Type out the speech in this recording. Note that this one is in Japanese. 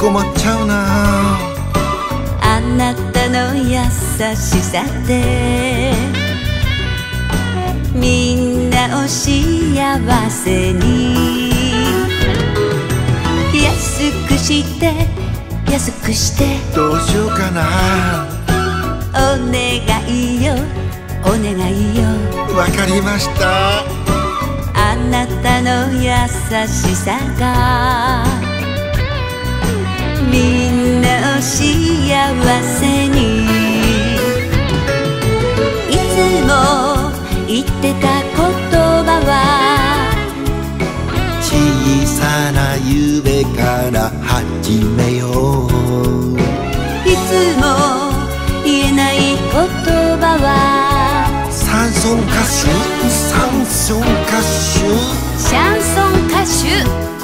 困っちゃうな。 あなたの優しさでみんなを幸せに安くして安くしてどうしようかな。 お願いよお願いよ。 わかりました。 あなたの優しさがみんなを幸せに。いつも言ってた言葉は小さな夢から始めよう。 いつも言えない言葉はシャンソン歌手、シャンソン歌手、 シャンソン歌手。